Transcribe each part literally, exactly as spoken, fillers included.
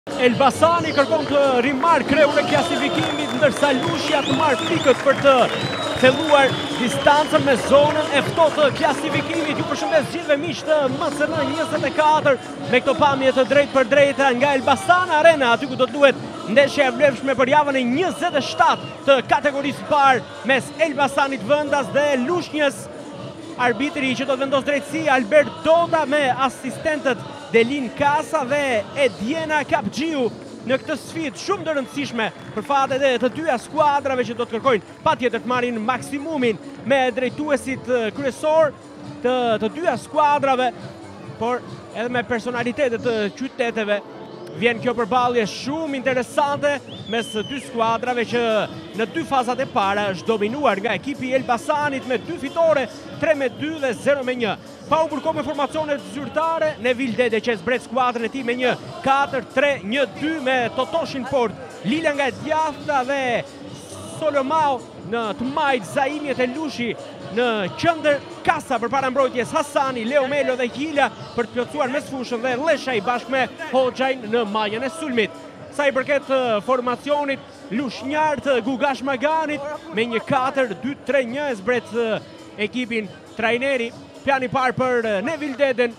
Elbasani kërkon të rimarrë kreun e klasifikimit, ndërsa Lushja të marrë pikët për të thelluar distancën me zonën e ftohtë të klasifikimit. Ju përshëndes gjithëve miq të M C N njëzet e katër me këto pamje të drejtë për drejtë nga Elbasan Arena, aty ku do të luhet ndeshja e vlefshme për javën e njëzet e shtatë të kategorisë parë mes Elbasanit Vendas dhe Lushnjës. Arbitri që do të vendos drejtësi Albert Doda me asistentët Delin Kasa dhe Edjena Kapgjiu në këtë sfidë shumë të rëndësishme për fat edhe të dyja skuadrave që do të kërkojnë patjetër të marrin maksimumin me drejtuesit kryesor të të dyja skuadrave, por edhe me personalitetet të qyteteve. Vjen kjo përballje shumë interesante mes dy skuadrave që në dy fazat e para është dominuar nga ekipi i Elbasanit me dy fitore, tre me dy dhe zero me një. Pa u burko me formacionet zyrtare, Nevil Dede që zbret skuadrën e tij me një katër tre një dy me Totoshin port, Lila nga djathta dhe Solomao në të majt, Zaimjet e Lushi në qendër, Kasa përpara mbrojtjes, Hasani, Leo Melo dhe Hila për të plotësuar mes fushën dhe Leshaj bashkë me Hoxhajn në majën e sulmit. Sa i përket formacionit lushnjart Gugash Maganit me një katër dy tre një e zbret ekipin trajneri. Plani parë për Nevil Deden,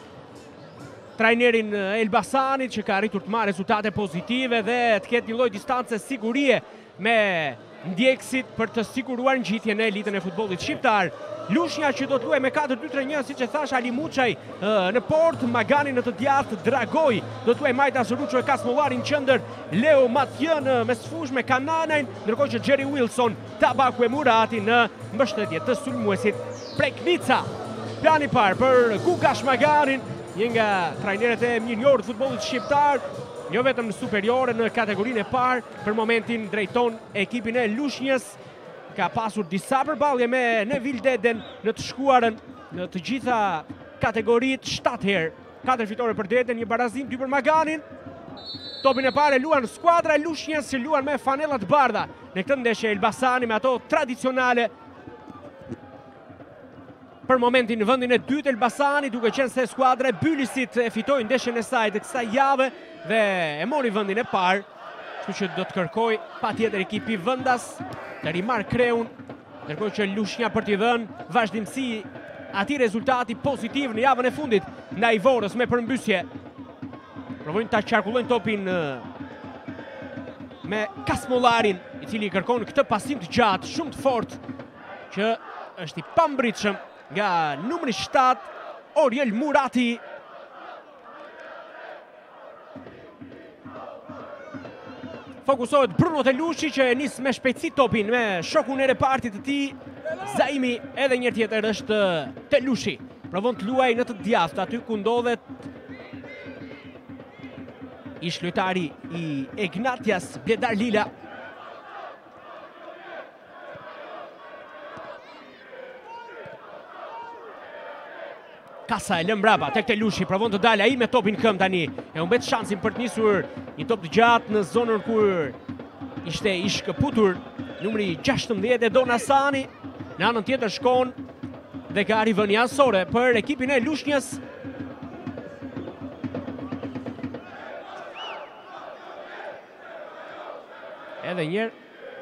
trajnerin Elbasanit që ka arritur të marrë rezultate pozitive dhe të ketë një lloj distance sigurie me ndjekësit për të siguruar ngjitjen e elitën e futbollit shqiptar. Lushnja që do të luajë me katër dy tre një, siç e thash, Ali Muçaj në port, Magani në të djathtë, Dragoj do të luajë Majta Zoruço e Kasmollari në qendër, Leo Matjën mes fush me Kananajn, ndërkohë që Jerry Wilson, Tabaku e Murati në mbështetje të sulmuesit Preknica. Plani parë për Gugash Maganin, një nga trajnerët e mirënjohur të futbollit shqiptar, jo vetëm në superiore, në kategorinë e parë, për momentin drejton ekipin e Lushnjës. Ka pasur disa përballje me Nevil Deden në të shkuarën në të gjitha kategoritë shtatë herë. Katër fitore për Deden, një barazim, dy për Maganin. Topin e parë luan skuadra e Lushnjës që luan me fanella të bardha. Në këtë ndeshje Elbasani me ato tradicionale. Për momentin në vendin e dytë Elbasani, duke qenë se skuadra e Bylisit e fitoi ndeshjen e saj të kësaj jave dhe e mori vendin e parë, kështu që do të kërkoj patjetër ekipi Vendas të rimarrë kreun, ndërkohë që Lushnja për t'i dhënë vazhdimsi atij rezultati pozitiv në javën e fundit ndaj Vorës me përmbysje. Provojnë ta qarkullojnë topin me Kasmollarin, i cili kërkon këtë pasim të gjatë, shumë të fortë, që është i pambritshëm nga numri shtatë Oriel Murati. Fokusohet Bruno Telushi që nis me shpejtësi topin me shokun e repartit të tij, Zaimi. Edhe një tjetër është Telushi. Provon të luajë në të djathtë aty ku ndodhet ish lojtari i Ignatias Bledar Lila. Kasa e lëm brapa tek Telushi, provon të dalë ai me topin këm tani. E humbet shansin për të nisur një top të gjatë në zonën kur ishte i shkëputur numri gjashtëmbëdhjetë Don Hasani. Në anën tjetër shkon dhe ka rivënie asore për ekipin e Lushnjës. Edhe njerë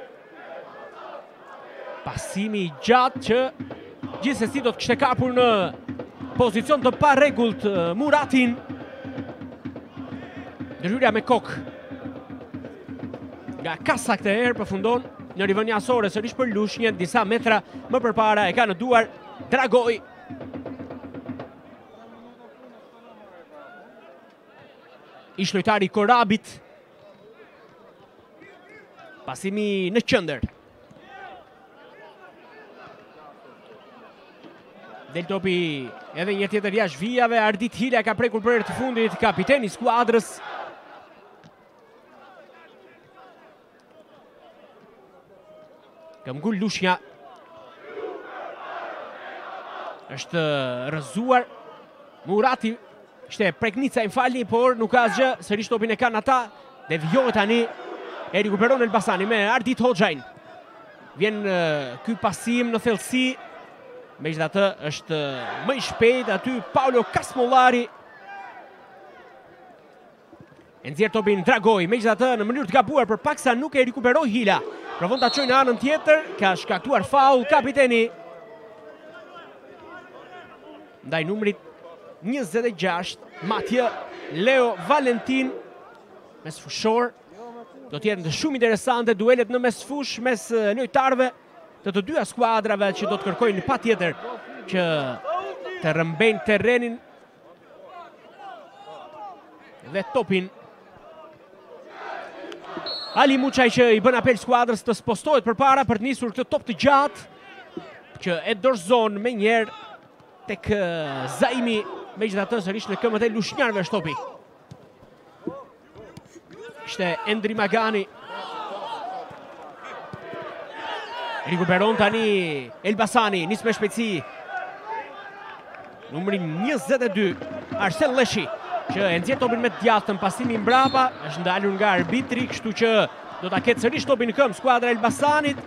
pasimi i gjatë që gjithsesi do të kishte kapur në pozicion të pa rregullt Muratin. Ndërhyrja me kokë nga Kasa këtë herë përfundon në rivënie asore sërish për Lushnjën, disa metra më përpara e ka në duar Dragoj. Ish lojtari Korabit. Pasimi në qendër. Del topi edhe një tjetër jashtë vijave, Ardit Hila ka prekur për herë të fundit, kapiteni i skuadrës. Këmbgul Lushnja. Është rrëzuar. Murati ishte Preknica, i falni, por nuk ka asgjë, sërish topin e kanë ata. Devijohet tani, e rikuperon Elbasani me Ardit Hoxhajn. Vjen ky pasim në thellësi. Megjithatë është më i shpejt aty Paulo Kasmollari. E nxjerr topin Dragoj, megjithatë në mënyrë të gabuar përpaksa nuk e rikuperoi Hila. Provon ta çojë në anën tjetër, ka shkaktuar faul kapiteni. Ndaj numrit njëzet e gjashtë, Matje Leo Valentin, mesfushor. Do të jenë shumë interesante duelet në mesfush mes lojtarëve të të dyja skuadrave që do të kërkojnë patjetër që të rrëmbejnë terrenin dhe topin. Ali Muçaj që i bën apel skuadrës të spostohet përpara për të nisur këtë top të gjatë që e dorëzon me njerë tek Zaimi, megjithatë sërish në këmbët e lushnjarëve shtopi. Ishte Endri Magani. Rikuperon tani Elbasani, nis me shpejtësi. Numri njëzet e dy, Arsel Leshi, që e nxjerr topin me të djathtën, pasimi mbrapa, është ndalur nga arbitri, kështu që do ta ketë sërish topin në këmbë skuadra e Elbasanit.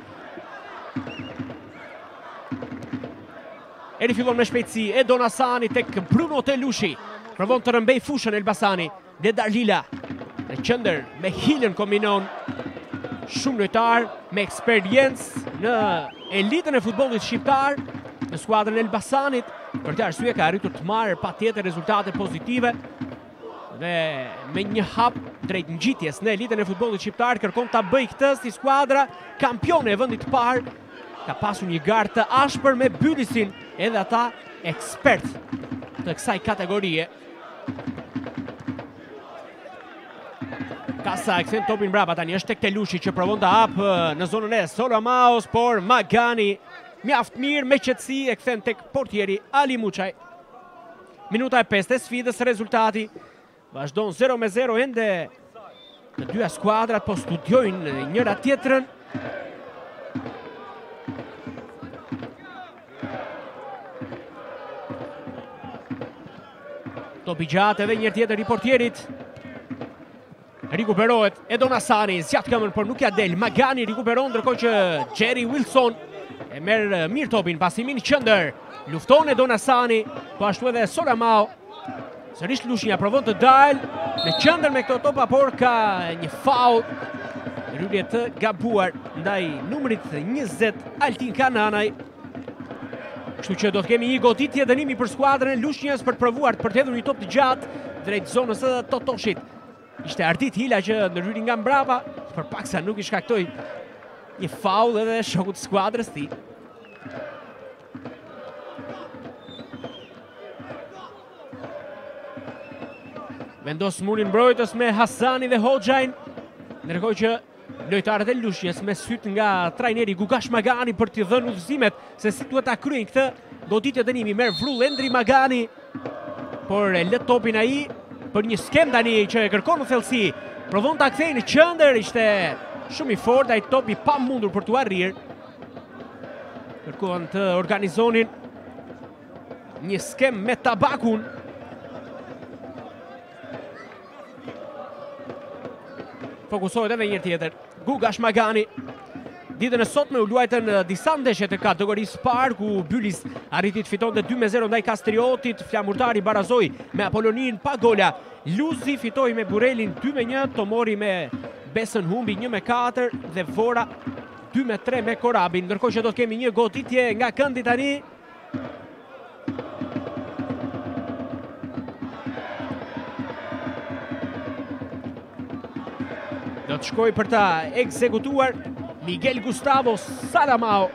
E rifillon me shpejtësi Edon Hasani tek Bruno Telushi. Provon të rëmbej fushën Elbasani. Dedar Lila në qendër me Hilën kombinon. Shumë lojtar me eksperiencë në elitën e futbollit shqiptar në skuadrën e Elbasanit. Për këtë arsye ka arritur të marrë patjetër rezultate pozitive dhe me një hap drejt ngjitjes në elitën e futbollit shqiptar kërkon ta bëjë këtë si skuadra kampione e vendit të parë. Ka pasur një garë të ashpër me Bylisin, edhe ata ekspert të kësaj kategorie. Kasa e kthen topin mbrapa tani, është tek Telushi që provon të hapë në zonën e Solamaos, por Magani mjaft mirë me qetësi e kthen tek portieri Ali Muçaj. Minuta e pesë e sfidës, rezultati vazhdon zero me zero, ende të dyja skuadrat po studiojnë njëra tjetrën. Topi gjatë edhe njërë tjetër i portierit. Rikuperohet Edon Hasani, zjatë këmën, por nuk ja del. Magani rikuperon, ndërkohë që Jerry Wilson e merë mirë topin, pasimin qëndër. Lufton Edon Hasani, po ashtu edhe Solamao. Sërish Lushnja provon të dalë në qëndër me këto topa, por ka një faul. Rryrje të gabuar ndaj numrit njëzet Altin Kananaj. Kështu që do të kemi një goditje dënimi për skuadrën e Lushnjës për të provuar të përtedhur një top të gjatë drejt zonës së Totoshit. Ishte Ardit Hila që ndërhyri nga mbrapa, përpaksa nuk i shkaktoi një faul edhe shokut të skuadrës tij. Vendos murin mbrojtës me Hasani dhe Hoxhajn, ndërkohë që lojtarët e Lushnjës me syt nga trajneri Gugash Magani për t'i dhënë udhëzimet se si duhet ta kryejnë këtë goditje dënimi. Merr vrull Endri Magani, por e lë topin ai për një skem tani që e kërkon në thellësi. Provon ta kthejë në qendër, ishte shumë i fortë ai topi pa mundur për t'u arrirë. Kërkuan të organizonin një skem me tabakun. Fokusohet edhe një tjetër Gugash Magani. Ditën e sotme u luajtën disa ndeshje të kategorisë parë ku Bylis arriti të fitonte dy me zero ndaj Kastriotit, Flamurtari barazoi me Apolonin pa gola. Luzi fitoi me Burelin dy me një, Tomori me Besën humbi një me katër dhe Vora dy me tre me Korabin. Ndërkohë që do të kemi një goditje nga këndi tani. Do të shkoj për ta ekzekutuar Miguel Gustavo Salamao.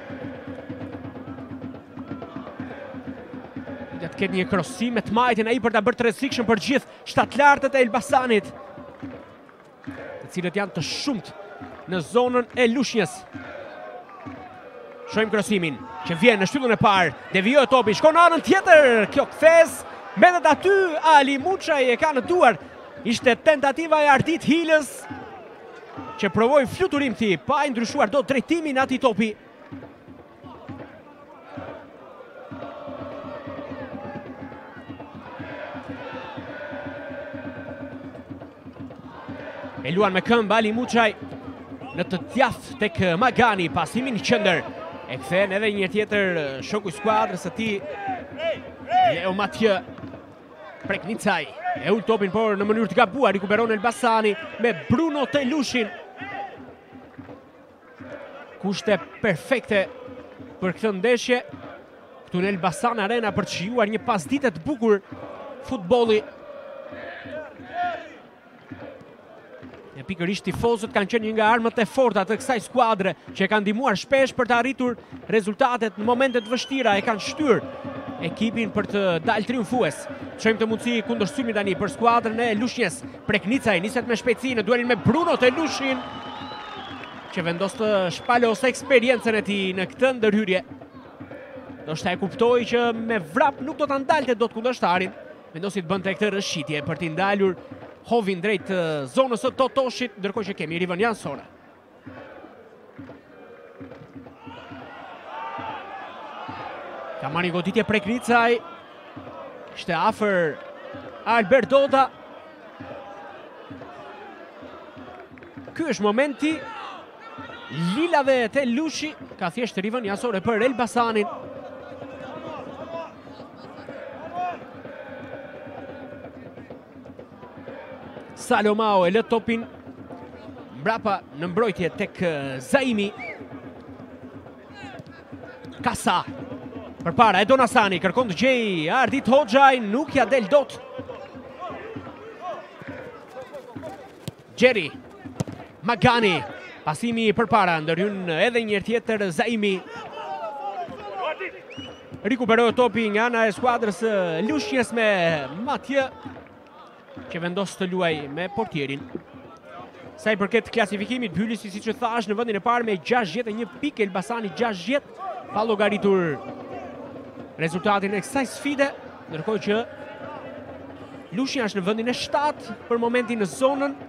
Do të ketë një krosim me të majtën ai për ta bërë të rrezikshëm për gjithë shtatlartët e Elbasanit, të cilët janë të shumt në zonën e Lushnjës. Shohim krosimin që vjen në shtyllën e parë, devijohet topi, shkon në anën tjetër. Kjo kthes, mendet aty Ali Muçaj e ka në duar. Ishte tentativa e Ardit Hilës, që provoi fluturim ti, pa i ndryshuar do drejtimin ati topi. E luan me këmbë Ali Muçaj në të djathtë tek Magani, pasimin i qendër. E kthen edhe një tjetër shoku i skuadrës së tij, Leo Matje Preknicaj. E ul topin, por në mënyrë të gabuar, rikuperon Elbasani me Bruno Telushin. Kushte perfekte për këtë ndeshje. Këtu në Elbasan Arena për të shijuar një pasdite të bukur futbolli. E pikërisht tifozët kanë qenë një nga armët e forta të kësaj skuadre që e kanë ndihmuar shpesh për të arritur rezultatet në momente të vështira, e kanë shtyr ekipin për të dalë triumfues. Çojmë të mundësi kundërshtymi tani për skuadrën e Lushnjës. Preknicaj niset me shpejtësi në duelin me Bruno Telushin, që vendos të shpalosë eksperiencën e tij në këtë ndërhyrje. Do shta e kuptoj që me vrap nuk do të ndalte do të kundërshtarin. Vendosi të bënte këtë rëshqitje për t'i ndalur hovin drejt zonës së Totoshit, ndërkohë që kemi Rivan Jansona. Ka marrë një goditje Preknicaj. Ishte afër Albert Doda. Ky është momenti. Lila dhe Telushi ka thjesht Rivan Jansore për Elbasanin. Salomao e lë topin mbrapa në mbrojtje tek Zaimi. Kasa përpara Edon Hasani, kërkon të gjej Ardit Hoxhaj, nuk ja del dot. Gjeri Magani, pasimi përpara, ndërhyn edhe një tjetër Zaimi. Rikuperoi topi nga ana e skuadrës Lushnjës me Matje, që vendos të luaj me portierin. Sa i përket klasifikimit, Bylisi, siç e thash, në vendin e parë me gjashtëdhjetë e një pikë, Elbasani gjashtëdhjetë, pa llogaritur rezultatin e kësaj sfide, ndërkohë që Lushnja është në vendin e shtatë për momentin në zonën,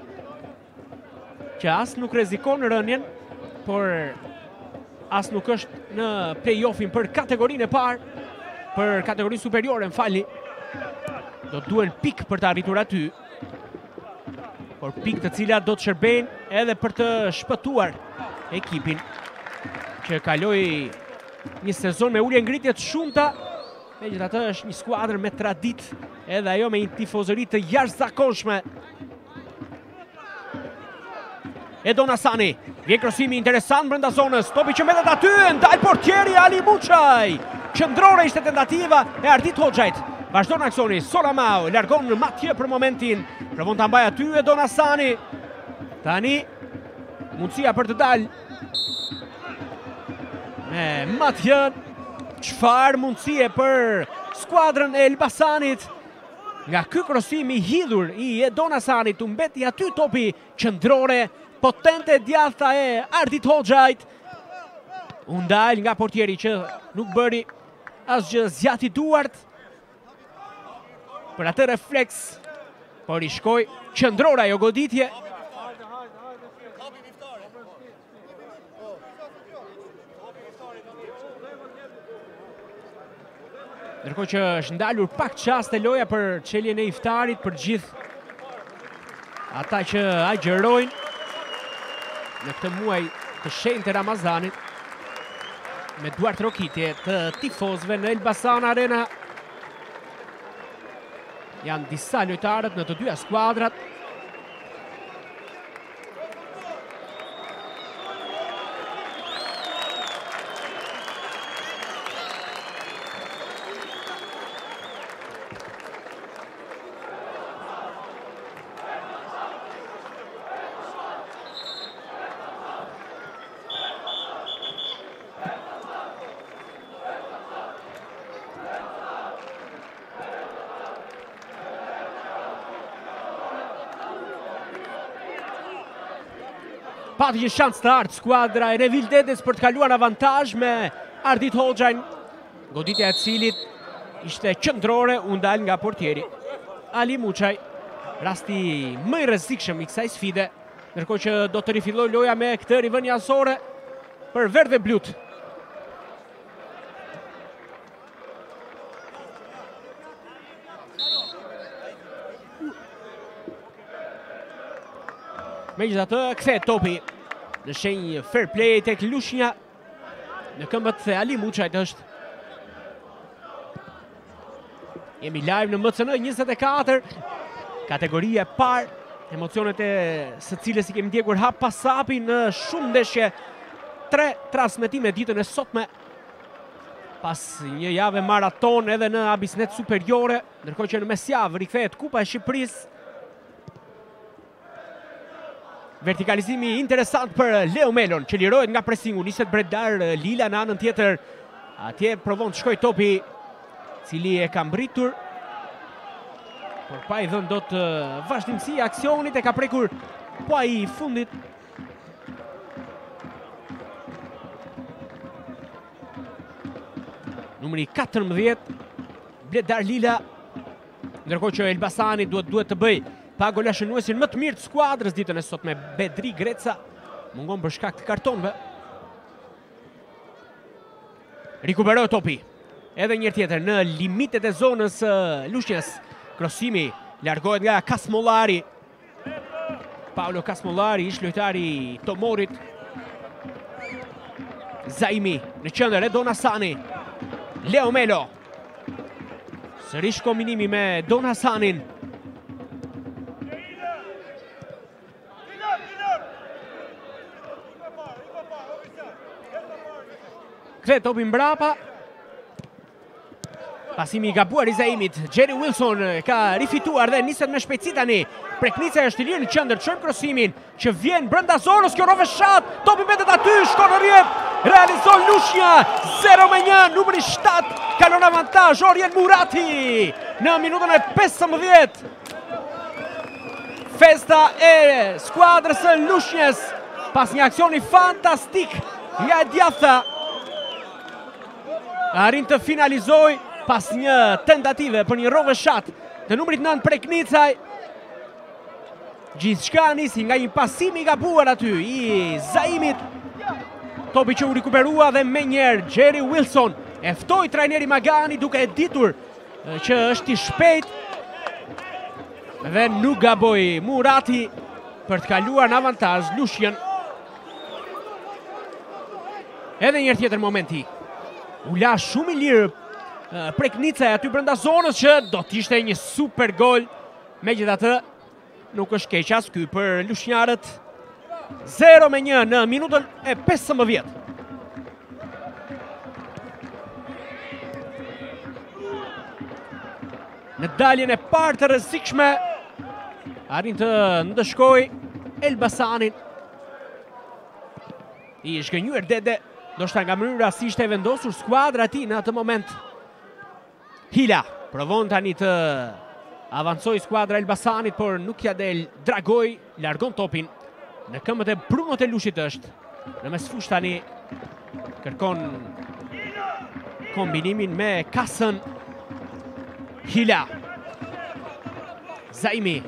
që as nuk rrezikon rënien, por as nuk është në play-offin për kategorinë e parë, për kategorinë superiore, m'falni. Do të duen pik për të arritur aty, por pik të cilat do të shërbejnë edhe për të shpëtuar ekipin që kaloi një sezon me ulje ngritje të shumta. Megjithatë është një skuadër me traditë, edhe ajo me një tifozëri të jashtëzakonshme. Edon Hasani, vjen krosimi interesant brenda zonës, topi që mbetet aty, ndal portieri Ali Muçaj. Qendrore ishte tentativa e Ardit Hoxhajt. Vazhdon aksioni, Solamao largon Matje për momentin, provon ta mbajë aty Edon Hasani. Tani mundësia për të dalë me Matje. Çfarë mundësie për skuadrën e Elbasanit. Nga ky krosim i hidhur i Edon Hasanit, u mbeti aty topi qendrore, potente djathta e Ardit Hoxhajt. U ndal nga portieri që nuk bëri asgjë, zjati duart për atë refleks, por i shkoi qendrore ajo goditje. Ndërkohë që është ndalur pak çaste loja për çeljen e iftarit për gjithë ata që agjerojnë në këtë muaj të shenjtë të Ramazanit, me duart rokitje të tifozëve në Elbasan Arena. Janë disa lojtarët në të dyja skuadrat. Pati një shans të artë skuadra e Revil Dedes për të kaluar avantazh me Ardit Hoxhajn, goditja e cilit ishte qendrore, u ndal nga portieri Ali Muçaj. Rasti më i rrezikshëm i kësaj sfide, ndërkohë që do të rifillojë loja me këtë rivënjasore për verdh dhe blut. Megjithatë, kthehet topi në shenjë fair play tek Lushnja. Në këmbët e Ali Muçajt është. Jemi live në M C N njëzet e katër, kategoria e parë, emocionet e së cilës i kemi ndjekur hap pas hapi në shumë ndeshje, tre transmetime ditën e sotme, pas një jave maraton edhe në Abisnet Superiore, ndërkohë që në mesjavë rikthehet Kupa e Shqipërisë. Vertikalizimi interesant për Leo Melon, që lirohet nga presingu, niset Bredar Lila në anën tjetër, atje provon të shkoj topi, cili e ka mbritur, por pa i dhënë dot vazhdimsi aksionit, e ka prekur pa i fundit. Numri katërmbëdhjetë, Bledar Lila, ndërkohë që Elbasani duhet duhet të bëj pa golashënuesin më të mirë të skuadrës ditën e sotme, Bedri Greca, mungon për shkak të kartonëve. Rikuperohet topi, edhe një tjetër në limitet e zonës Lushnjës. Krosimi largohet nga Kasmollari. Paolo Kasmollari, ish lojtari Tomorit. Zaimi në qendër, Edon Hasani. Leo Melo. Sërish kombinimi me Don Hasanin. Kthe topi mbrapa. Pasimi i gabuar i Zaimit, Jerry Wilson ka rifituar dhe niset me shpejtësi tani. Preknica është i lirë në qendër, çojmë krosimin që vjen brenda zonës, kjo roveshat, topi mbetet aty, shkon në rrjet, realizon Lushnja, zero me një, numri shtatë, kalon avantazh Orien Murati në minutën e pesëmbëdhjetë. Festa e skuadrës së Lushnjës pas një aksioni fantastik nga Djatha, arrin të finalizoj pas një tentative për një roveshat të numrit nëntë Preknicaj. Gjithçka nisi nga një pasim i gabuar aty i Zaimit. Topi që u rikuperua dhe me njerë Jerry Wilson e ftoi trajneri Magani duke e ditur që është i shpejt dhe nuk gaboi Murati për të kaluar në avantazh Lushnjën. Edhe një tjetër momenti. U la shumë i lirë Preknica aty brenda zonës që do t'ishte një super gol. Megjithatë, nuk është keq as ky për lushnjarët. zero me një në minutën e pesëmbëdhjetë. Në daljen e parë të rrezikshme arrin të ndëshkoj Elbasanin. I zhgënjur Dede, ndoshta nga mënyra si ishte vendosur skuadra e tij në atë moment. Hila provon tani të avancoj skuadra Elbasanit, por nuk ja del. Dragoj largon topin në këmbët e Bruno Telushit është. Në mesfush tani kërkon kombinimin me Kasën. Hila. Zaimi.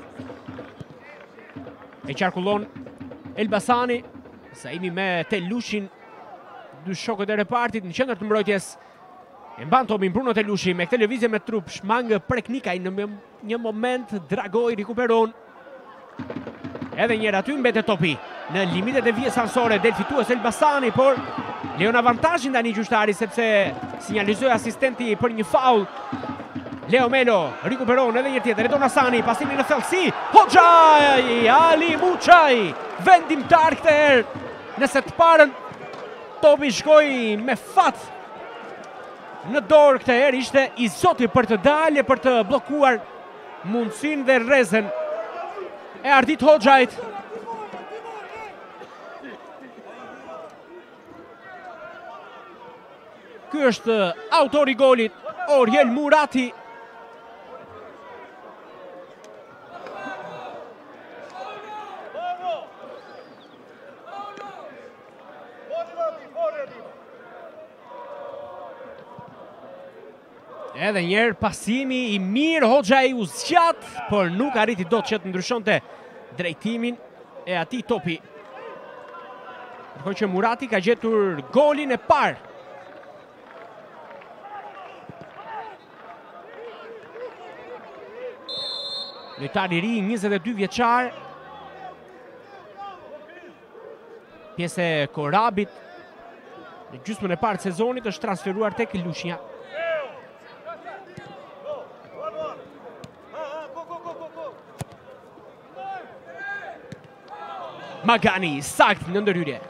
E qarkullon Elbasani. Zaimi me Telushin. Dy shokët e repartit në qendër të mbrojtjes. E mban topin Bruno Telushi me këtë lëvizje me trup, shmangë Preknikaj në një moment, Dragoj rikuperon. Edhe njëra aty mbetet topi në limitet e vijës ansore, del fitues Elbasani, por lejon avantazhin tani gjyqtari sepse sinjalizoi asistenti për një faul. Leo Melo rikuperon edhe një tjetër, Edon Hasani, pasimi në thellësi, Hoxhaj, Ali Muçaj, vendimtar këtë herë. Nëse të parën topi shkoi me fat në dorë, këtë herë ishte i zoti për të dalë, për të blokuar mundësin dhe rrezen e Ardit Hoxhajt. Ky është autori i golit, Orien Murati. Edhe njerë pasimi i mirë, Hoxhaj u zgjat, por nuk arriti dot që të ndryshonte drejtimin e atij topi. Ndërkohë që Murati ka gjetur golin e parë. Lojtar i ri, njëzet e dy vjeçar. Pjesë e Korabit. Në gjysmën e parë të sezonit është transferuar tek Lushnja. Magani, sakt në ndërhyrje.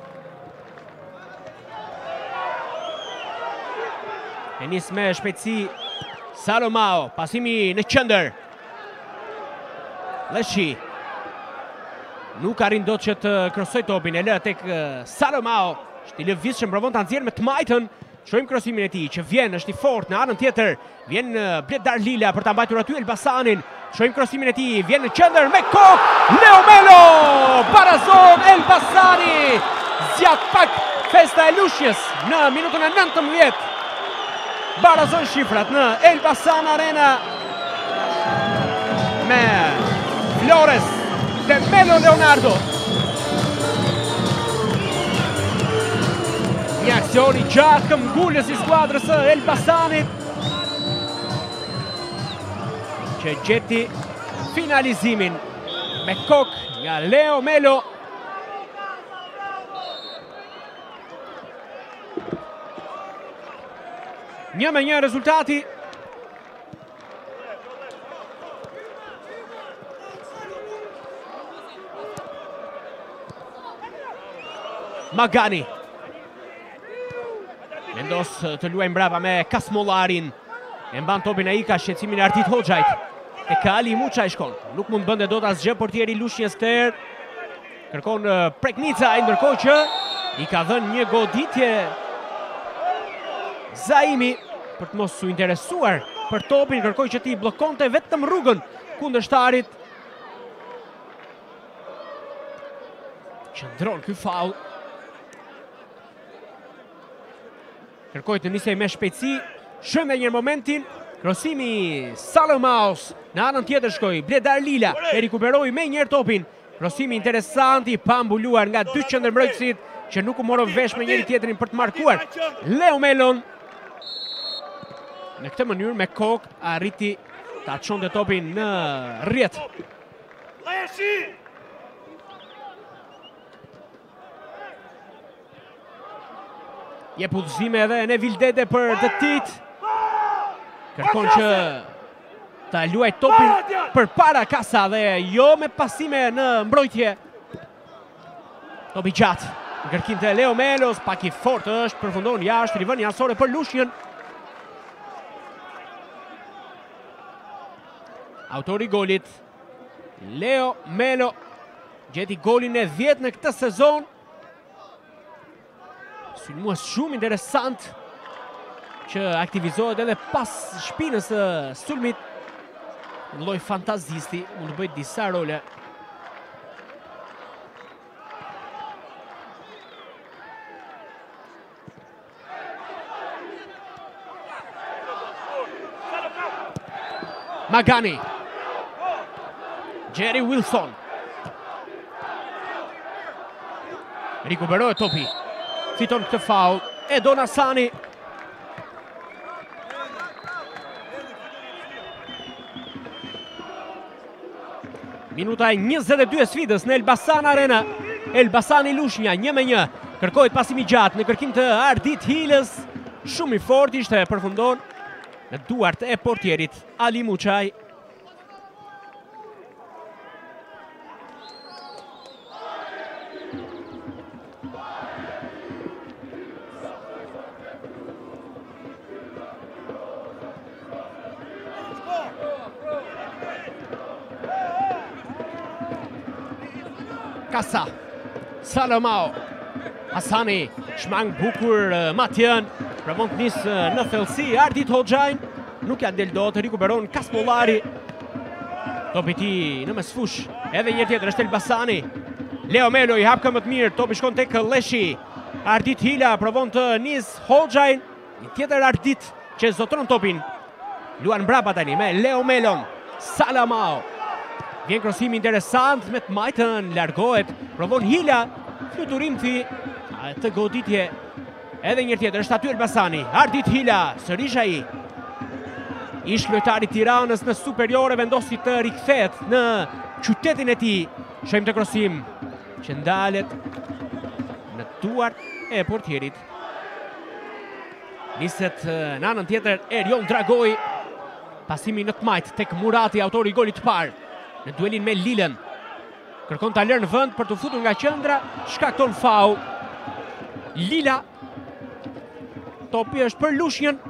E nis me shpejtësi Salomao, pasimi në qendër. Leshi nuk arrin dot që të krosoj topin, e lë tek Salomao. Është i lëvizshëm, provon ta nxjerrë me të majtën. Shohim krosimin e tij që vjen, është i fortë në anën tjetër. Vjen Bledar Lila për ta mbajtur aty Elbasanin. Shohim krosimin e tij, vjen në qendër me kokë. Leo Melo barazon Elbasani. Zjat pak festa e Lushjes në minutën e nëntëmbëdhjetë. Barazon shifrat në Elbasan Arena me Flores dhe Melo Leonardo. Një aksion i gjatë këmbgulës i skuadrës së Elbasanit që gjeti finalizimin me kokë nga Leo Melo. Një me një rezultati. Magani vendos të luajë mbrapa me Kasmollarin. E mban topin ai ka shqetësimin e Ardit Hoxhait. E ka Ali Muçaj shkon. Nuk mund bënde dot asgjë portieri Lushjes këtë herë. Kërkon Preknica, ndërkohë që i ka dhënë një goditje Zaimi për të mos u interesuar për topin, kërkoi që ti bllokonte vetëm rrugën kundërshtarit. Qëndron ky faull. Kërkoi të nisej me shpejtësi, shëm edhe një momentin, krosimi Salomaos në anën tjetër shkoi, Bledar Lila e rikuperoi me njëherë topin. Krosimi interesanti, pa mbuluar nga dy qendërmbrojtësit që nuk u morën vesh me njëri tjetrin për të markuar. Leo Melon në këtë mënyrë me kokë arriti ta çonte topin në rrjet. Jep udhëzime edhe në Vildete për të tit. Kërkon që ta luaj topin për para Kasa dhe jo me pasime në mbrojtje. Topi gjatë. Kërkim të Leo Melos, pak i fortë është, përfundon jashtë, rivën jasore për Lushjen. Autori golit, Leo Melo, gjeti golin e dhjetë në këtë sezon. Sulmues shumë interesant që aktivizohet edhe pas shpinës së sulmit. Një lloj fantazisti, mund të bëjë disa role. Magani. Jerry Wilson. Rikuperohet topi. Fiton këtë faull Edon Hasani. Minuta e njëzet e dy e sfidës në Elbasan Arena. Elbasani Lushnja një me një. Kërkohet pasimi gjatë në kërkim të Ardit Hilës. Shumë i fortë ishte, përfundon në duart e portierit Ali Muçaj. Kasa, Salomao, Hasani, shmang bukur Matjan, provon të nisë në thellësi, Ardit Hoxhajn, nuk ja del dot, rikuperon Kasmollari. Topi ti në mesfush, edhe një tjetër është Elbasani. Leo Melo i hap këmbë të mirë, topi shkon tek Leshi. Ardit Hila provon të nisë Hoxhajn, një tjetër Ardit që zotron topin. Luan mbrapa tani me Leo Melon, Salomao. Vjen krosimi interesant me të majtën, largohet, provon Hila, fluturim thi, të goditje, edhe një tjetër, është aty Elbasani, Ardit Hila, sërish ai. Ish lojtari Tiranës në superiore vendosi të rikthehet në qytetin e tij. Shohim të krosim që ndalet në duart e portierit. Niset në anën tjetër Erion Dragoj, pasimi në të majtë tek Murati, autori i golit të parë. Në duelin me Lilën. Kërkon ta lërë në vend për të futur nga qendra, shkakton faul. Lila. Topi është për Lushnjën.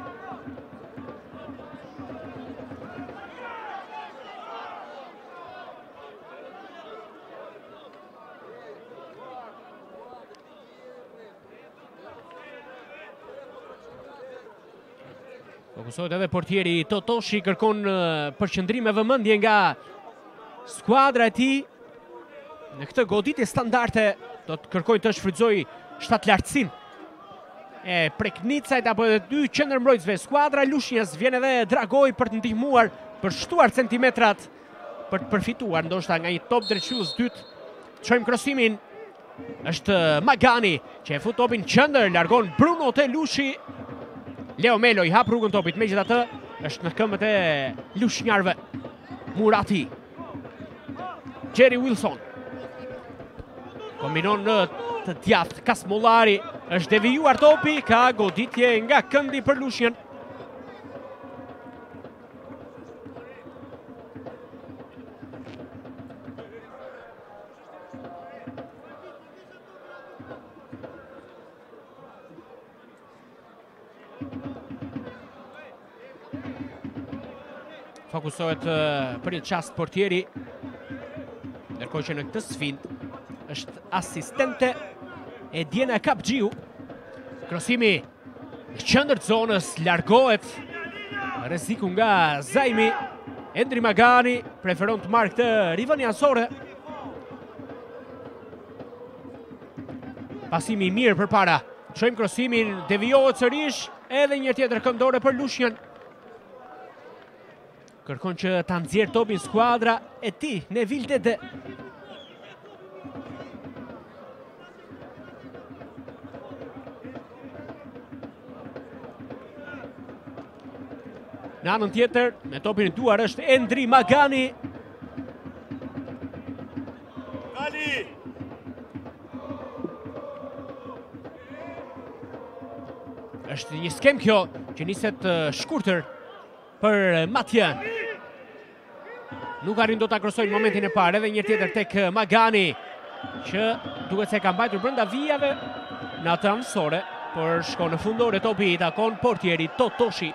Fokusohet edhe portieri Totoshi, kërkon përqendrim me vëmendje nga skuadra e tij. Në këtë goditje standarde do të kërkojnë të shfrytëzoj shtatlartësinë e preknicajt apo edhe dy qendërmbrojtësve. Skuadra e Lushnjës vjen edhe Dragoj për të ndihmuar, për shtuar centimetrat, për të përfituar ndoshta nga një top drejtësues dytë. Çojmë krosimin. Është Magani që e fut topin qendër, largon Bruno Telushi. Leo Melo i hap rrugën topit, megjithatë është në këmbët e lushnjarëve. Murati. Jerry Wilson. Kombinon në të djathtë Kasmollari, është devijuar topi, ka goditje nga këndi për Lushnjën. Fokusohet për një çast portieri, ndërkohë që në këtë sfidë është asistente e Diana Kapxhiu. Krosimi në qendër të zonës, largohet rreziku nga Zaimi. Endri Magani preferon të marrë këtë rivënjasore. Pasimi i mirë përpara. Çojmë krosimin, devijohet sërish, edhe një tjetër këndore për Lushnjën. Kërkon që ta nxjerrë topin skuadra e tij, Nevil Dede. Në anën tjetër, me topin e duar është Endri Magani. Gali! Është një skem kjo që niset shkurtër për Matjan. Nuk arrin do ta krosojnë në momentin e parë, edhe një tjetër tek Magani, që duket se ka mbajtur brenda vijave në atë anësore, por shkon në fundore topi i takon portieri Totoshi.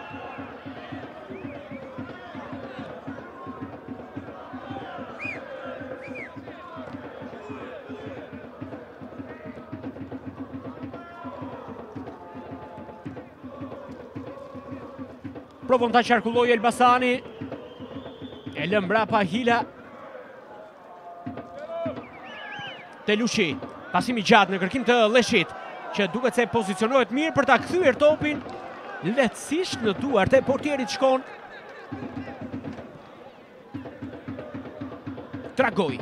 Provon ta qarkulloj Elbasani. E lën mbrapa Hila. Telushi. Pasimi gjatë në kërkim të Leshit, që duket se pozicionohet mirë për ta kthyer topin lehtësisht në duart e portierit shkon. Dragoj.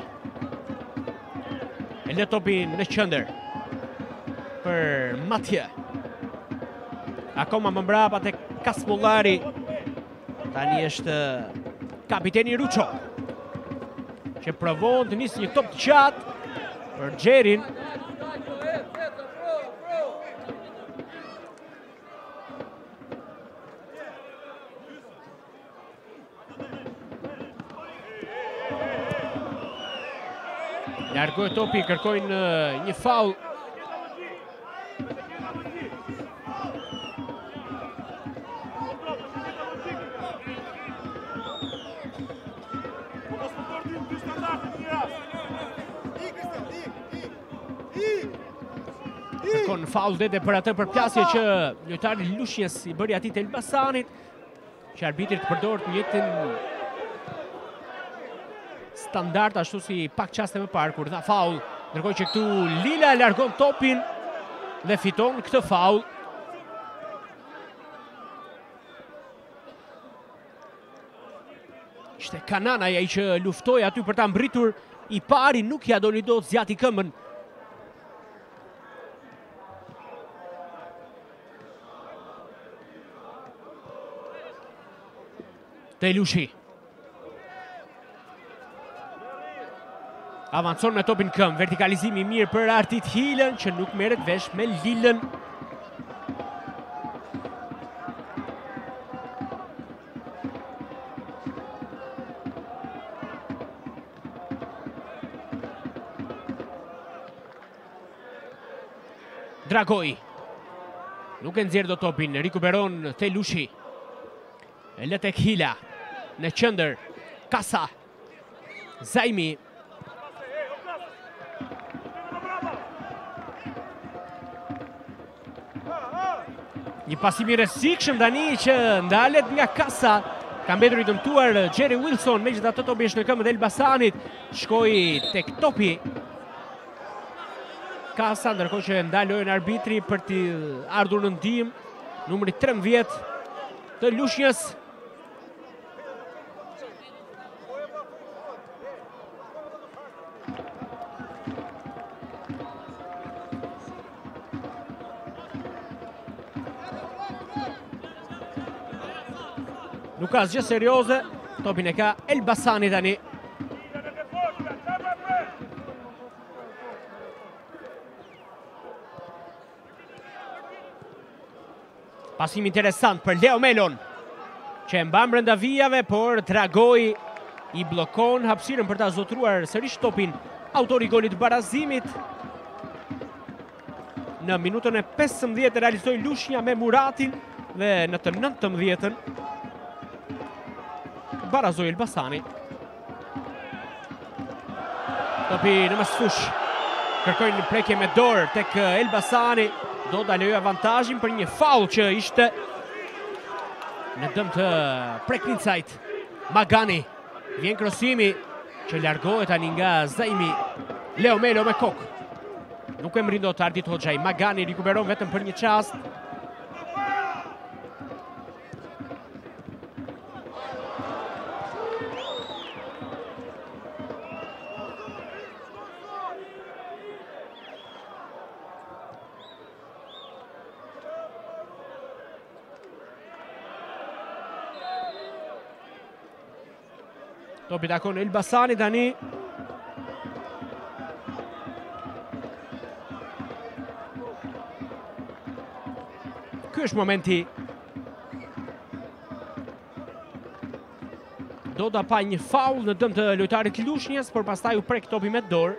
E lë topin në qendër për Matje. Akoma më mbrapa tek Kasmollari. Tani është kapiteni Ruço, që provon të nisë një top të qatë për Gjerin. Largohet topi, kërkojnë një faul. Kërkon faul Dede për atë përplasje që lojtari Lushnjës i bëri atij të Elbasanit, që arbitri të përdorë të njëjtin standard ashtu si pak qaste më parë kur dha faul, ndërkohë që këtu Lila largon topin dhe fiton këtë faul. Ishte Kanana ai që luftoi aty për ta mbritur, i pari nuk ja doli dot, zjati këmbën. Telushi. Avancon me topin këmbë, vertikalizimi mirë për Artit Hilën, që nuk merret vesh me Lilën. Dragoj. Nuk e nxjerr do topin, rikuperon Telushi. E lë tek Hila. Në qendër. Kasa. Zaimi. Një pasim i rrezikshëm tani që ndalet nga Kasa. Ka mbetur i dëmtuar Jerry Wilson, megjithatë topi është në këmbën e Elbasanit. Shkoi tek topi Kasa, ndërkohë që nda lojën arbitri për t'i ardhur në ndihmë numri trembëdhjetë të Lushnjës. Nuk ka asgjë serioze, topin e ka Elbasani tani. Pasim interesant për Leo Melon, që e mban brenda vijave, por Dragoj i blokon hapësirën për ta zotruar sërish topin autori golit barazimit. Në minutën e pesëmbëdhjetë realizoi Lushnja me Muratin dhe në të nëntëmbëdhjetën barazoi Elbasani. Topi në mesfush. Kërkojnë një prekje me dorë tek Elbasani. Do ta lejoj avantazhin për një faul që ishte në dëm të preknicajt. Magani. Vjen krosimi që largohet tani nga Zaimi. Leo Melo me kokë. Nuk e mrin dot Ardit Hoxhaj. Magani rikuperon vetëm për një çast. Topi takon Elbasani tani. Ky është momenti. Do ta pa një faul në dëm të lojtarit Lushnjës, por pastaj u prek topi me dorë.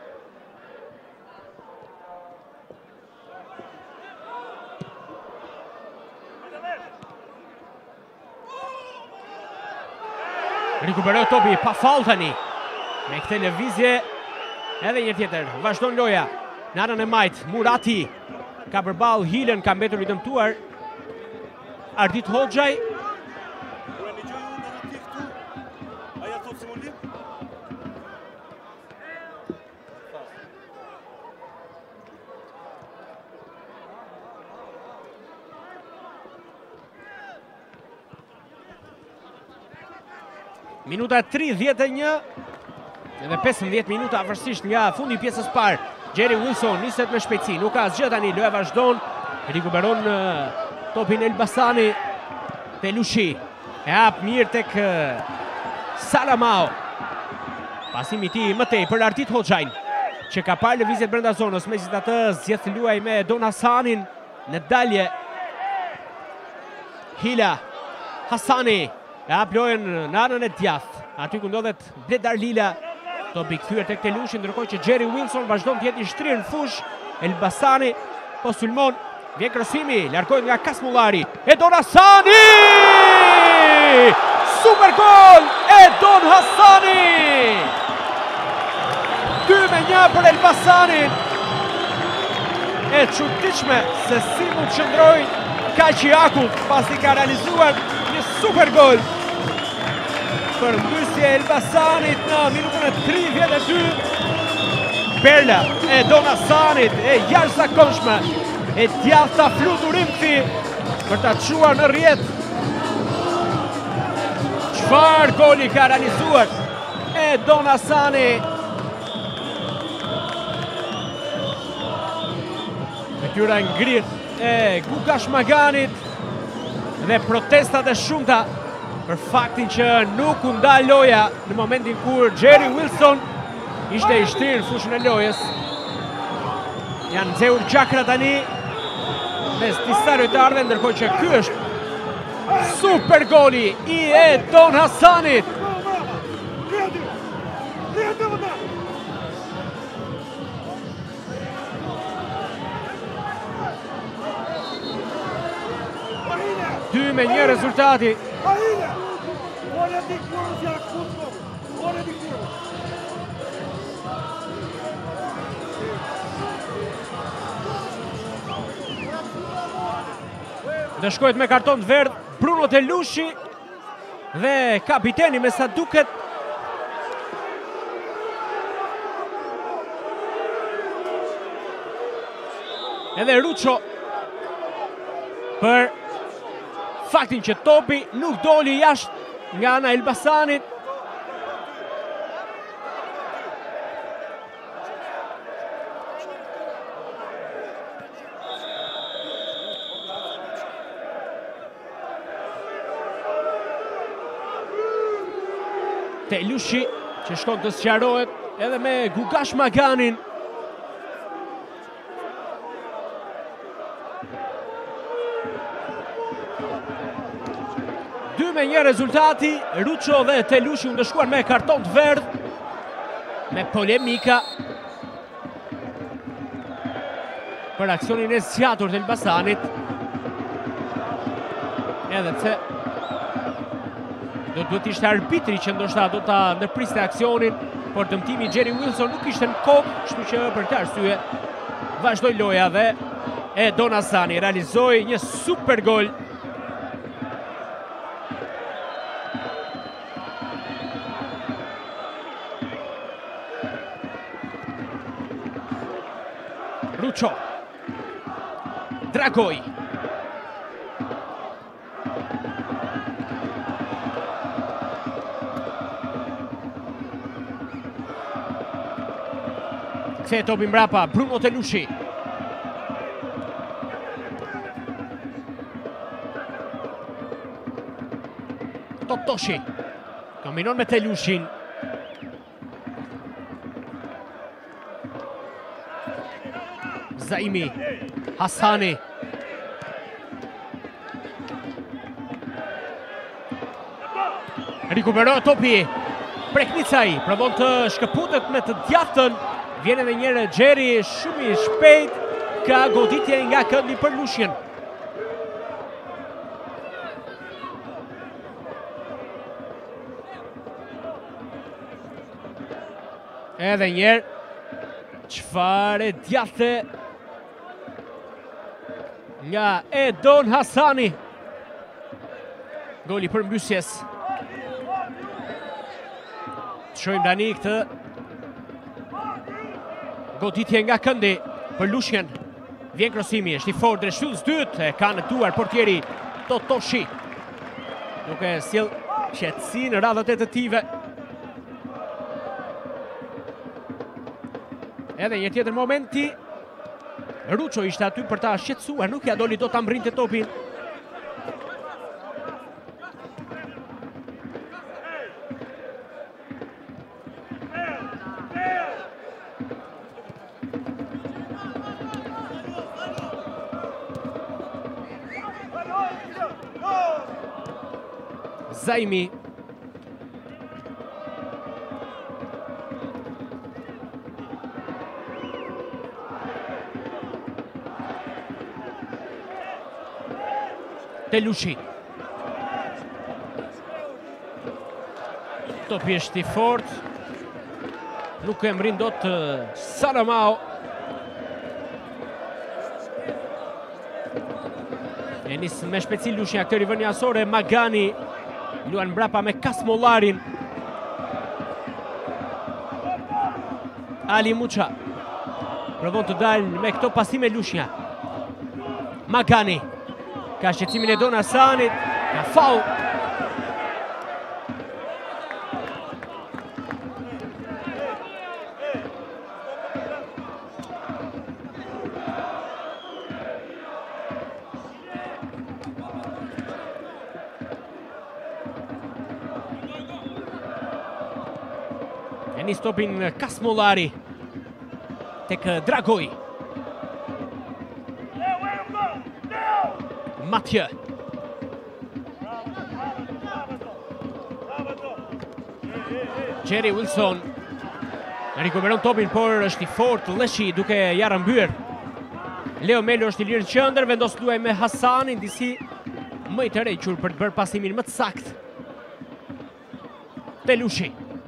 Rikuperoi topi pa faul tani. Me këtë lëvizje edhe një tjetër. Vazhdon loja. Në anën e majt, Murati ka përballë Hilën, ka mbetur i dëmtuar Ardit Hoxhaj. Minuta tridhjetë e një edhe pesëmbëdhjetë minuta afërsisht nga fundi i pjesës parë. Jerry Wilson niset me shpejtësi, nuk ka asgjë tani, loja vazhdon, rikuperon topin Elbasani. Telushi e hap mirë tek Salamao. Pasimi i tij më tej për Ardit Hoxhajn, që ka parë lëvizjet brenda zonës, megjithatë zgjedh luaj me Don Hasanin në dalje. Hila Hasani e hap lojën në anën e djathtë, aty ku ndodhet Bledar Lila. Topi kthyer tek Telushi, ndërkohë që Jerry Wilson vazhdon të jetë i shtrirë në fush. Elbasani po sulmon, vjen krosimi, largohet nga Kasmullari. E Don Hasani! Super gol e Don Hasani! dy me një për Elbasanin. E çuditshme se si mund të qëndrojë kaq i akut pasi ka realizuar një super gol. Për mbysje Elbasanit në minutën e tridhjetë e dy. Perla e Don Hasanit e jashtëzakonshme, e djathta fluturimthi për ta çuar në rrjet. Çfarë goli ka realizuar e Don Hasani. Fytyra ngrit e Gugash Maganit dhe protestat e shumta për faktin që nuk u nda loja në momentin kur Jerry Wilson ishte i shtrirë në fushën e lojës. Janë nxehur gjakra tani mes disa lojtarëve, ndërkohë që ky është super goli i e Don Hasanit. dy me një rezultati. Dhe shkojt me karton të verdh Bruno Telushi dhe kapiteni me sa duket. Edhe Ruço për faktin që topi nuk doli jashtë nga ana Elbasanit. Telushi që shkon të sqarohet edhe me Gugash Maganin. dy me një rezultati, Ruço dhe Telushi u ndëshkuar me karton të verdh, me polemika për aksionin e zgjatur të Elbasanit. Edhe pse do duhet ishte arbitri që ndoshta do ta ndërpriste aksionin, por dëmtimi Jerry Wilson nuk ishte në kokë, kështu që për këtë arsye vazhdoi loja dhe Edon Hasani realizoi një super gol. Ruço, Dragoj, kthej topi mbrapa Bruno Telushi. Totoshi kombinon me Telushin. Zaimi, Hasani. Rikuperohet topi, Preknicaj provon të shkëputet me të djathtën. Vjen edhe një herë Xheri shumë i shpejt, ka goditje nga këndi për Lushjen. Edhe një herë, çfarë djathte nga Edon Hasani. Goli përmbysjes. Shohim tani këtë goditje nga këndi për Lushjen. Vjen krosimi, është i fortë, shtyllës dytë, e ka në duar portieri Totoshi. Duke sjell qetësi në radhët tentative. Edhe një tjetër momenti, Ruço ishte aty për ta shqetësuar, nuk ja doli do ta mbrinte topin. Zaimi. Telushi. Topi është i fortë. Nuk e mbrin dot Salamao. E nisë me shpejtësi Lushi, aktori vënjasore. Magani luan mbrapa me Kasmollarin. Ali Muça provon të dalë me këto pasime Lushja. Magani ka shqetësimin e Edon Hasanit, ka faul. E nis topin Kasmollari tek Dragoj. Mathieu. Jerry Wilson rikuperon topin, por është i fortë Leshi duke ja rrëmbyer. Leo Melo është i lirë në qendër, vendos luaj me Hasanin, disi më i tërhequr për të bërë pasimin më të saktë. Telushi.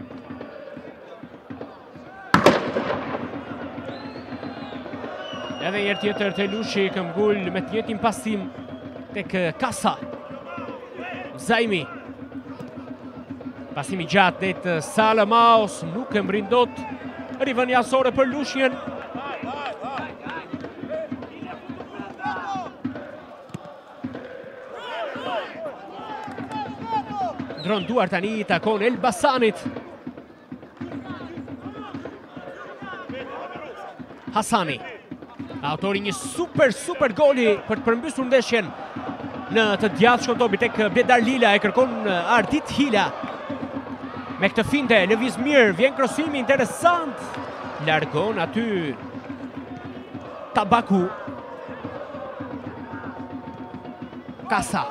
Edhe njerë tjetër Telushi këmbgull me të njëjtin pasim tek Kasa. Zaimi. Pasimi gjatë det Salamaos, nuk e mbrin dot. Rivënjasore për Lushnjën. Ndron duar tani i takon Elbasanit. Hasani. Autori një super, super goli për të përmbysur ndeshjen në të djathtë shkotobi tek Bledar Lila, e kërkon Ardit Hila. Me këtë finte, lëviz mirë, vjen krosimi interesant. Largon aty Tabaku. Kasa.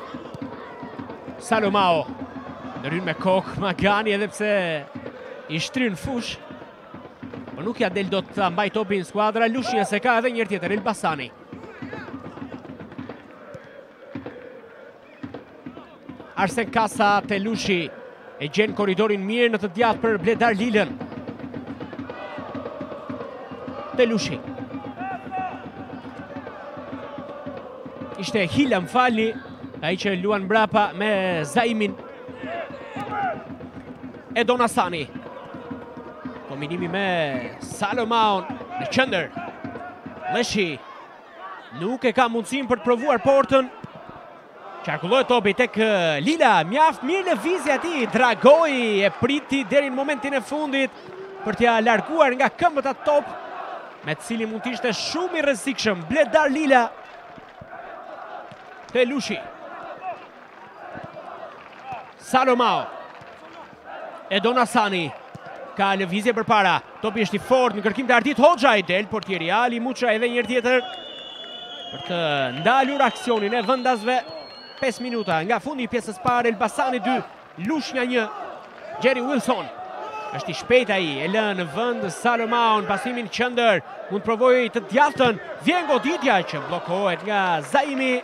Salomao. Ndërhyn me kokë Magani edhe pse i shtrin fush. Po nuk ja del dot të mbaj topin skuadra. Lushnja se ka edhe njërë tjetër, Elbasani. Arsen Kasa, Telushi e gjen korridorin mirë në të djathtë për Bledar Lilën. Telushi. Ishte Hila, më falni, ai që luan mbrapa me Zaimin. Edon Hasani. Kombinimi me Salomaon në qendër. Leshi nuk e ka mundësinë për të provuar portën. Qarkullohet topi tek Lila, mjaft mirë lëvizja ati, Dragoi e priti deri në momentin e fundit për t'ja larguar nga këmbët atë top, me të cilin mund t'ishte shumë i rrezikshëm. Bledar Lila. Telushi. Salomao. Edon Hasani. Ka lëvizje për para. Topi është i fort në kërkim të Ardit Hoxha, i del portieri Ali Muça edhe njërë tjetër për të ndalur aksionin e vendasve. pesë minuta nga fundi i pjesës parë, Elbasani dy, Lushnja një. Jerry Wilson është i shpejt ai, e lë në vend Salomaon, pasimin qendër, mund provoj të djathtën, vjen goditja që bllokohet nga Zaimi.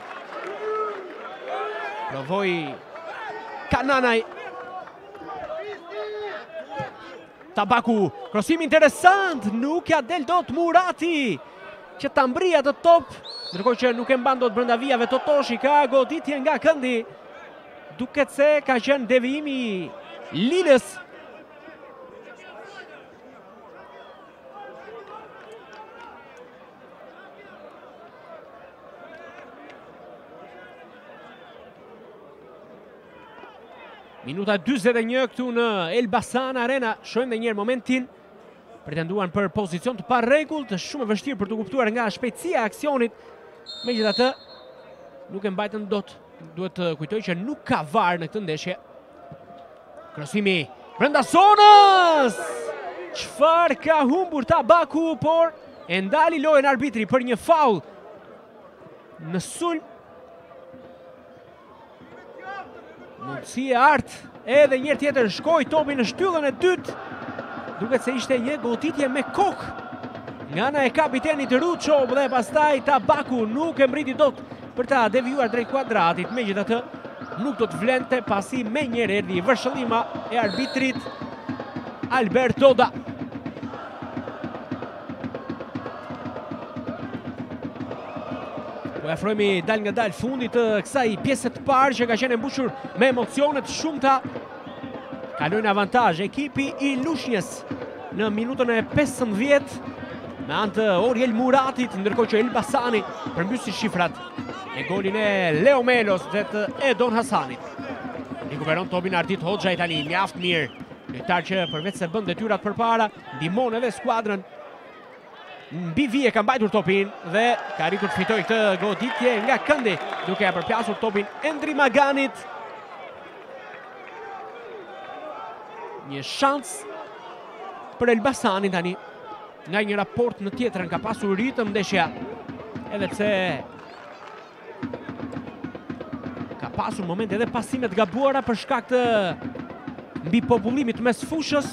Provoj Kananaj. Tabaku, krosim interesant, nuk ja del dot Murati që ta mbrija të top, ndërkohë që nuk e mban dot brenda vijave. Totoshi ka goditje nga këndi. Duket se ka qenë devijimi Lilës. Minuta dyzet e një këtu në Elbasan Arena. Shohim edhe një herë momentin. Pretenduan për pozicion të parregullt, shumë e vështirë për të kuptuar nga shpejtësia e aksionit. Megjithatë, nuk e mbajtën dot. Duhet të kujtoj që nuk ka var në këtë ndeshje. Krosimi brenda zonës. Çfarë ka humbur Tabaku, por e ndali lojën arbitri për një faul në sulm. Mundësi e artë, edhe njërë tjetër shkoj topi në shtyllën e dytë. Duket se ishte një goditje me kokë nga ana e kapitenit Ruço, dhe pastaj Tabaku nuk e mbriti dot për ta devijuar drejt kuadratit. Megjithatë, nuk do të vlente pasi me njëherë erdhi vërshëllima e arbitrit Albert Doda. Po afrohemi dal nga dal fundit të kësaj pjese të parë që ka qenë e mbushur me emocione të shumta. Kalojnë avantazh ekipi i Lushnjës në minutën e pesëmbëdhjetë me anë të Oriel Muratit, ndërkohë që Elbasani përmbysi shifrat me golin e Leo Melos dhe të Edon Hasanit. Rikuperon topin Ardit Hoxha i tani, mjaft mirë. Lojtar që përveç se bën detyrat përpara, ndihmon edhe skuadrën. Mbi vije ka mbajtur topin dhe ka arritur të fitojë këtë goditje nga këndi, duke ja përplasur topin Endri Maganit. Një shans për Elbasanin tani. Nga një raport në tjetrën ka pasur ritëm ndeshja, edhe pse ka pasur momente edhe pasimet gabuara për shkak të mbi popullimit mes fushës.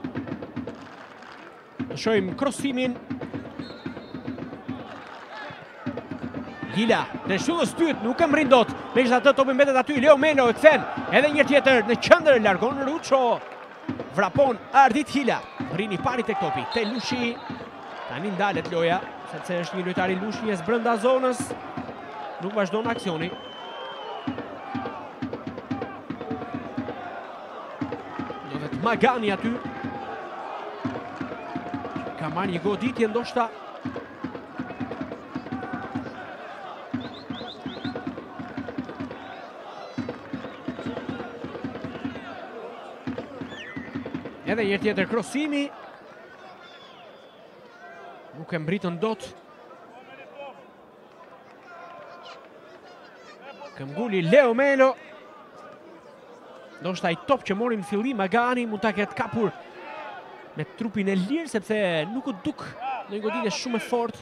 Shohim krosimin. Hila, në shullës tyt, nuk e mbrin dot. Megjithatë topi mbetet aty, Leo Melo e kthen. Edhe një tjetër në qendër, largon Ruço. Vrapon Ardit Hila. Rrini pari tek topi. Te Lushi. Tani ndalet loja, sepse është një lojtar i Lushnjës brenda zonës. Nuk vazhdon aksioni. Lodhet Magani aty. Ka marrë një goditje ndoshta. Edhe një tjetër krosimi. Nuk e mbritën dot. Këmbguli Leo Melo. Ndoshta ai top që mori në fillim Magani mund ta ketë kapur me trupin e lirë, sepse nuk u duk në një goditje shumë e fortë.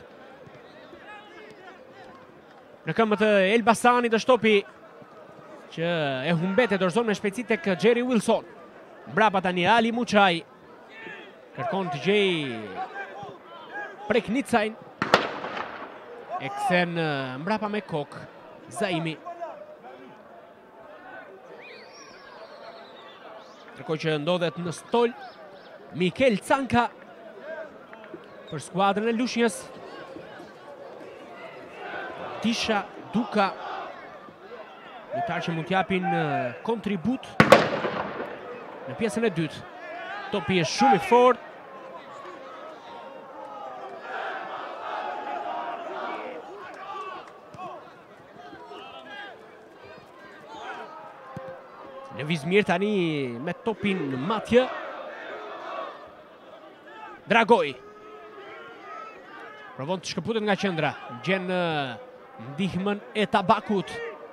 Në këmbët e Elbasanit është topi që e humbet e dorëzon me shpejtësi tek Jerry Wilson. Mbrapa tani Ali Muçaj. Kërkon të gjej Preknicajn. E kthen mbrapa me kok Zaimi. Ndërkohë që ndodhet në stol Mikel Canka për skuadrën e Lushnjës. Tisha Duka, lojtar që mund t'japin kontribut në pjesën e dytë. Topi është shumë i fortë. Lëviz mirë tani me topin Matje. Dragoj. Provon të shkëputet nga qendra. Gjen ndihmën e Tabakut.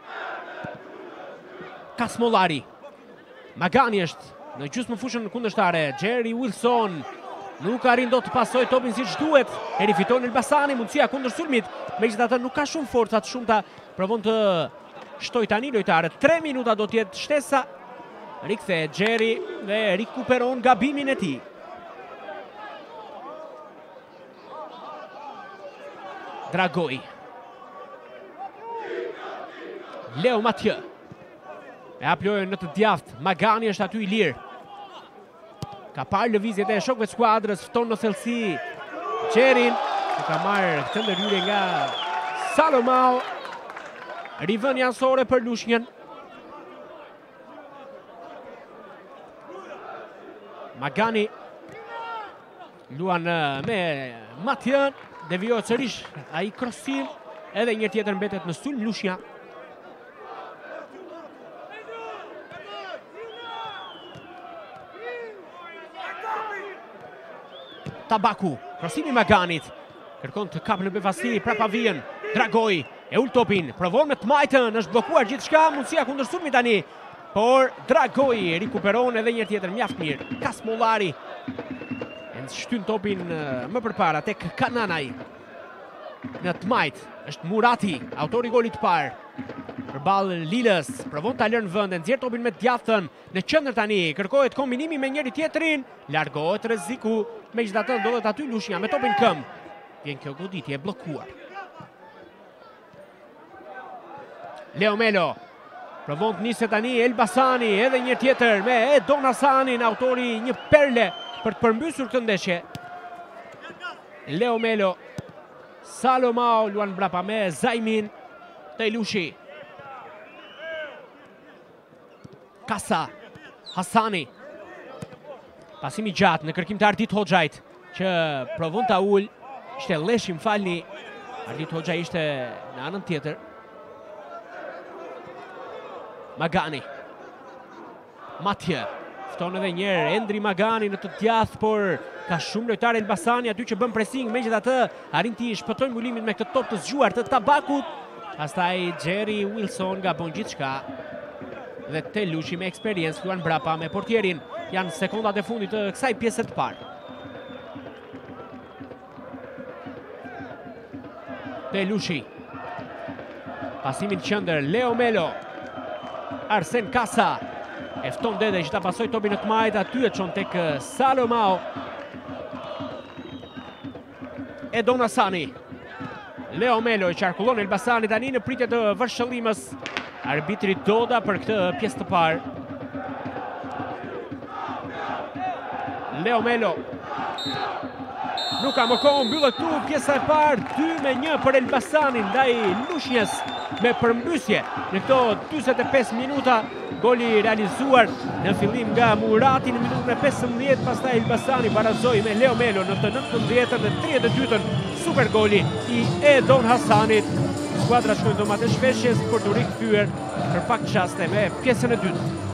Kasmollari. Magani është në gjysmë fushën kundërshtare. Jerry Wilson nuk arrin dot të pasojë topin siç duhet. E rifiton Elbasani, mundësia kundër sulmit. Megjithatë nuk ka shumë forca të shumta. Provon të shtoj tani lojtarët. tre minuta do të jetë shtesa. Rikthehet Jerry dhe rikuperon gabimin e tij. Dragoj. Leo Matje. E hap lojën në të djathtë. Magani është aty i lirë. Ka parë lëvizjet e shokëve të skuadrës, fton në thellësi Xherin, që ka marrë këtë ndërhyrje nga Salomao. Rivënia ansore për Lushnjën. Magani luan me Matjen, devijohet sërish ai krosim, edhe një tjetër mbetet në sulm Lushnja. Tabaku, krosimi Maganit. Kërkon të kap në befasti, prapa vjen. Dragoj, e ul topin, provon me të majtën, është blokuar gjithçka, mundësia kundër sulmit tani. Por Dragoj rikuperon edhe një tjetër mjaft mirë. Kasmollari. E shtyn topin më përpara tek Kananaj. Në të majtë është Murati, autori i golit të parë. Përballë Lilës, provon ta lënë vend, nxjerr topin me të djathtën. Në qendër tani, kërkohet kombinimi me njëri tjetrin, largohet rreziku, megjithatë ndodhet aty Lushnja me topin këmbë. Vjen kjo goditje e bllokuar. Leo Melo. Provon të nisë tani Elbasani, edhe një tjetër me Edon Hasanin, autori një perle për të përmbysur këtë ndeshje. Leo Melo. Salomao luan mbrapa me Zaimin. Tejlushi. Kasa. Hasani. Pasimi gjatë në kërkim të Ardit Hoxhajt, që provon ta ul. Ishte leshi, më falni. Ardit Hoxha ishte në anën tjetër. Magani. Matje. Fton edhe njerë Endri Magani në të djathtë, por ka shumë lojtarë Elbasani aty që bën pressing, megjithatë arrin të shpëtojnë mbulimin me këtë top të zgjuar të Tabakut. Pastaj Jerry Wilson gabon gjithçka. Dhe Telushi me eksperiencë luan mbrapa me portierin. Janë sekondat e fundit të kësaj pjese të parë. Telushi. Pasimin qendër Leo Melo. Arsen Kasa. E fton Dede që ta pasoj topin në të majtë, aty e çon tek Salomao. Edon Hasani. Leo Melo i qarkullon Elbasani tani në pritje të vërshëllimës arbitri Doda për këtë pjesë të parë. Leo Melo nuk ka më kohë, mbyllet këtu pjesa e parë, dy me një për Elbasanin ndaj Lushnjës me përmbysje në këto njëzet e pesë minuta. Goli realizuar në fillim nga Murati në minutën e pesëmbëdhjetë, pastaj Elbasani barazoi me Leo Melo në të nëntëmbëdhjetën dhe tridhjetë e dytën. Super goli i Edon Hasanit. Skuadra shkojnë domat e shpeshjes për të rikthyer për pak çaste me pjesën e dytë.